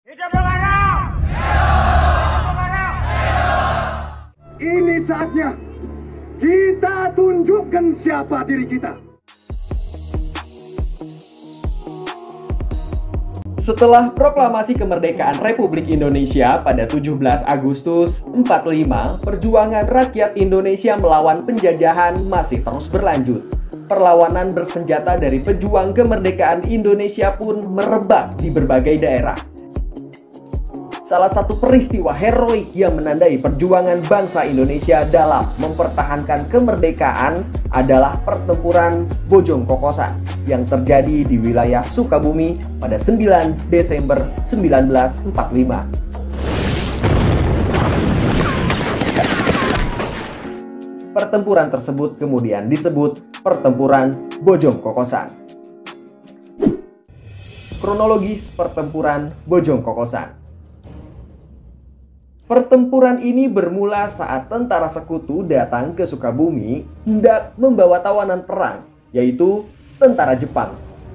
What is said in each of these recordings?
Hidup Bung Karno! Hidup Bung Karno! Ini saatnya kita tunjukkan siapa diri kita. Setelah proklamasi kemerdekaan Republik Indonesia pada 17 Agustus 45, perjuangan rakyat Indonesia melawan penjajahan masih terus berlanjut. Perlawanan bersenjata dari pejuang kemerdekaan Indonesia pun merebak di berbagai daerah. Salah satu peristiwa heroik yang menandai perjuangan bangsa Indonesia dalam mempertahankan kemerdekaan adalah pertempuran Bojong Kokosan yang terjadi di wilayah Sukabumi pada 9 Desember 1945. Pertempuran tersebut kemudian disebut Pertempuran Bojong Kokosan. Kronologis pertempuran Bojong Kokosan. Pertempuran ini bermula saat tentara sekutu datang ke Sukabumi hendak membawa tawanan perang, yaitu tentara Jepang.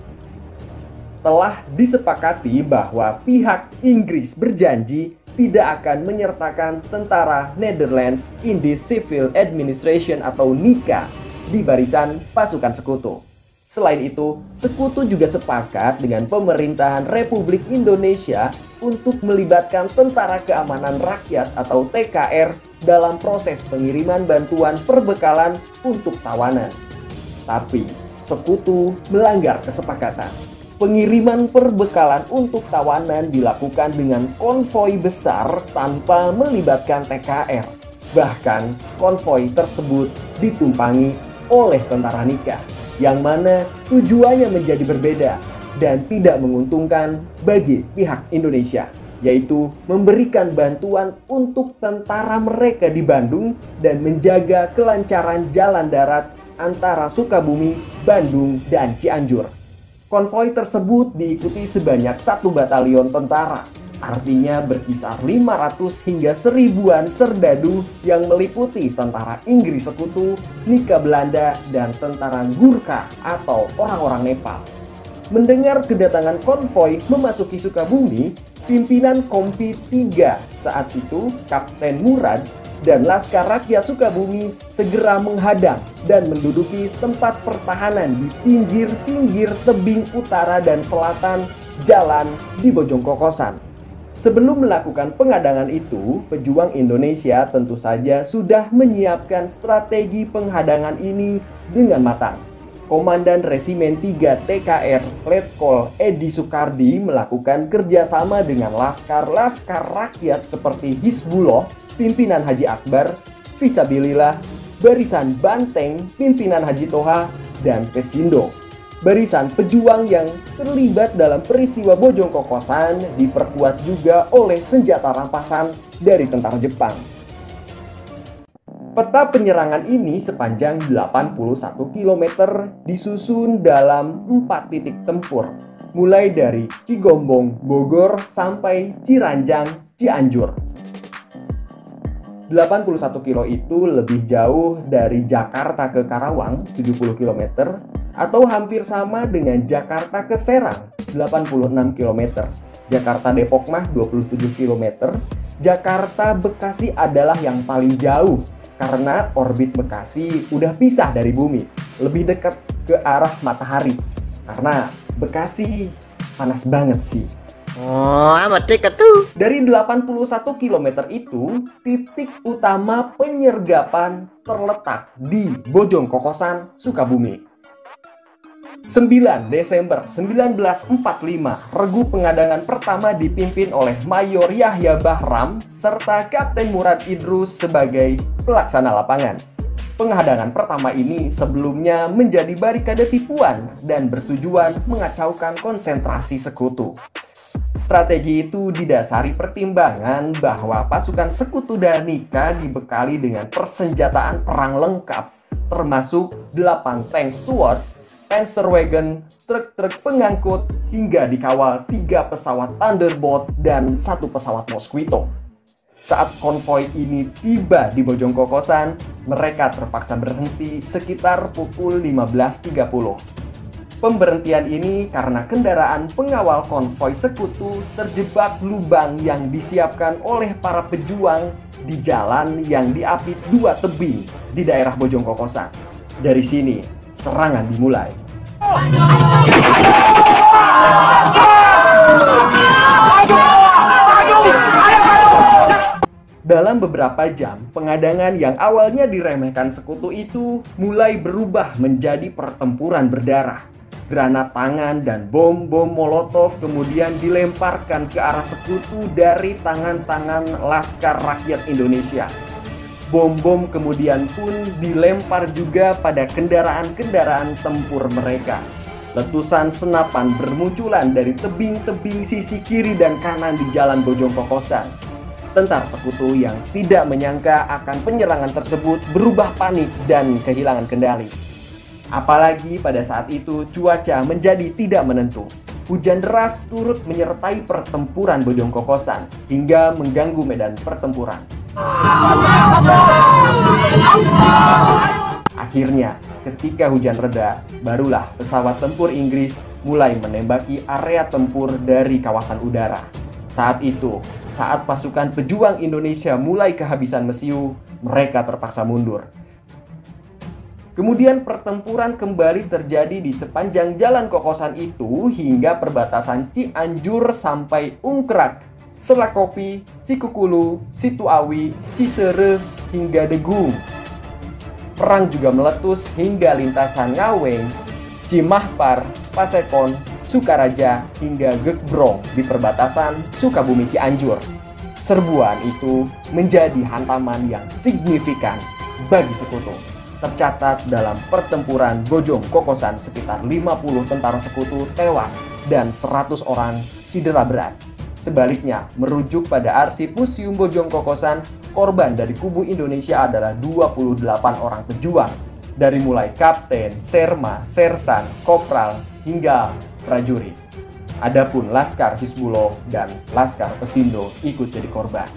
Telah disepakati bahwa pihak Inggris berjanji tidak akan menyertakan tentara Netherlands Indies Civil Administration atau NICA di barisan pasukan sekutu. Selain itu, sekutu juga sepakat dengan pemerintahan Republik Indonesia untuk melibatkan Tentara Keamanan Rakyat atau TKR dalam proses pengiriman bantuan perbekalan untuk tawanan. Tapi, sekutu melanggar kesepakatan. Pengiriman perbekalan untuk tawanan dilakukan dengan konvoi besar tanpa melibatkan TKR. Bahkan, konvoi tersebut ditumpangi oleh tentara NICA, yang mana tujuannya menjadi berbeda dan tidak menguntungkan bagi pihak Indonesia, yaitu memberikan bantuan untuk tentara mereka di Bandung dan menjaga kelancaran jalan darat antara Sukabumi, Bandung, dan Cianjur. Konvoi tersebut diikuti sebanyak 1 batalion tentara, artinya berkisar 500 hingga 1000-an serdadu yang meliputi tentara Inggris Sekutu, NICA Belanda, dan tentara Gurkha atau orang-orang Nepal. Mendengar kedatangan konvoi memasuki Sukabumi, pimpinan Kompi 3 saat itu, Kapten Murad, dan Laskar Rakyat Sukabumi segera menghadang dan menduduki tempat pertahanan di pinggir-pinggir tebing utara dan selatan jalan di Bojong Kokosan. Sebelum melakukan penghadangan itu, pejuang Indonesia tentu saja sudah menyiapkan strategi penghadangan ini dengan matang. Komandan Resimen 3 TKR Letkol Edi Sukardi melakukan kerjasama dengan laskar-laskar rakyat seperti Hizbullah, pimpinan Haji Akbar, Fisabilillah, Barisan Banteng, pimpinan Haji Toha, dan Pesindo. Barisan pejuang yang terlibat dalam peristiwa Bojong Kokosan diperkuat juga oleh senjata rampasan dari tentara Jepang. Peta penyerangan ini sepanjang 81 km disusun dalam 4 titik tempur, mulai dari Cigombong, Bogor, sampai Ciranjang, Cianjur. 81 kilo itu lebih jauh dari Jakarta ke Karawang, 70 km, atau hampir sama dengan Jakarta ke Serang, 86 km. Jakarta Depok mah 27 km. Jakarta Bekasi adalah yang paling jauh karena orbit Bekasi udah pisah dari bumi, lebih dekat ke arah matahari. Karena Bekasi panas banget sih. Oh, amat dekat tuh. Dari 81 km itu, titik utama penyergapan terletak di Bojong Kokosan, Sukabumi. 9 Desember 1945, regu penghadangan pertama dipimpin oleh Mayor Yahya Bahram serta Kapten Murad Idrus sebagai pelaksana lapangan. Penghadangan pertama ini sebelumnya menjadi barikade tipuan dan bertujuan mengacaukan konsentrasi sekutu. Strategi itu didasari pertimbangan bahwa pasukan sekutu dan NICA dibekali dengan persenjataan perang lengkap, termasuk 8 tank Stuart, Panzerwagen, truk-truk pengangkut, hingga dikawal 3 pesawat Thunderbolt dan 1 pesawat Mosquito. Saat konvoi ini tiba di Bojong Kokosan, mereka terpaksa berhenti sekitar pukul 15.30. Pemberhentian ini karena kendaraan pengawal konvoi sekutu terjebak lubang yang disiapkan oleh para pejuang di jalan yang diapit 2 tebing di daerah Bojong Kokosan. Dari sini, serangan dimulai. Dalam beberapa jam, pengadangan yang awalnya diremehkan sekutu itu mulai berubah menjadi pertempuran berdarah. Granat tangan dan bom-bom molotov kemudian dilemparkan ke arah sekutu dari tangan-tangan Laskar Rakyat Indonesia. Bom-bom kemudian pun dilempar juga pada kendaraan-kendaraan tempur mereka. Letusan senapan bermunculan dari tebing-tebing sisi kiri dan kanan di jalan Bojong Kokosan. Tentara sekutu yang tidak menyangka akan penyerangan tersebut berubah panik dan kehilangan kendali. Apalagi pada saat itu cuaca menjadi tidak menentu. Hujan deras turut menyertai pertempuran Bojong Kokosan hingga mengganggu medan pertempuran. Akhirnya, ketika hujan reda, barulah pesawat tempur Inggris mulai menembaki area tempur dari kawasan udara. Saat itu, saat pasukan pejuang Indonesia mulai kehabisan mesiu, mereka terpaksa mundur. Kemudian pertempuran kembali terjadi di sepanjang jalan Kokosan itu hingga perbatasan Cianjur sampai Ungkrak, Selakopi, Cikukulu, Situawi, Cisere, hingga Degung. Perang juga meletus hingga lintasan Ngaweng, Cimahpar, Pasekon, Sukaraja, hingga Gekbrong di perbatasan Sukabumi Cianjur. Serbuan itu menjadi hantaman yang signifikan bagi sekutu. Tercatat dalam pertempuran Bojong Kokosan sekitar 50 tentara sekutu tewas dan 100 orang cedera berat. Sebaliknya, merujuk pada arsip Museum Bojong Kokosan, korban dari kubu Indonesia adalah 28 orang pejuang, dari mulai kapten, serma, sersan, kopral, hingga prajurit. Adapun Laskar Hizbullah dan Laskar Pesindo ikut jadi korban.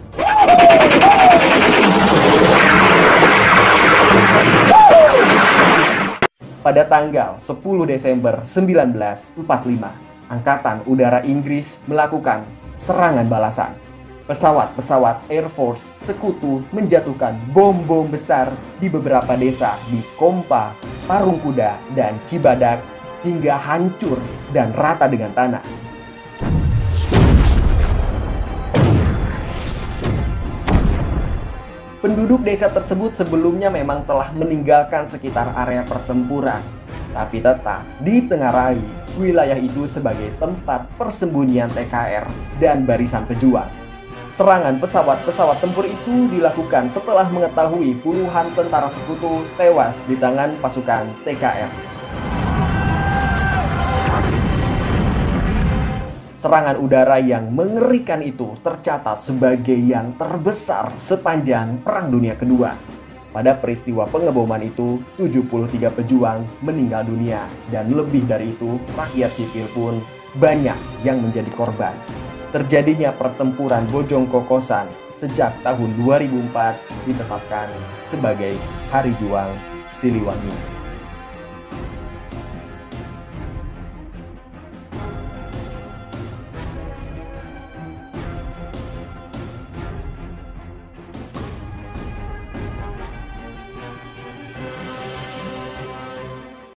Pada tanggal 10 Desember 1945, Angkatan Udara Inggris melakukan serangan balasan. Pesawat-pesawat Air Force sekutu menjatuhkan bom-bom besar di beberapa desa di Kompa, Parungkuda, dan Cibadak hingga hancur dan rata dengan tanah. Penduduk desa tersebut sebelumnya memang telah meninggalkan sekitar area pertempuran, tapi tetap ditengarai wilayah itu sebagai tempat persembunyian TKR dan barisan pejuang. Serangan pesawat-pesawat tempur itu dilakukan setelah mengetahui puluhan tentara sekutu tewas di tangan pasukan TKR. Serangan udara yang mengerikan itu tercatat sebagai yang terbesar sepanjang Perang Dunia Kedua. Pada peristiwa pengeboman itu, 73 pejuang meninggal dunia dan lebih dari itu, rakyat sipil pun banyak yang menjadi korban. Terjadinya pertempuran Bojong Kokosan sejak tahun 2004 ditetapkan sebagai Hari Juang Siliwangi.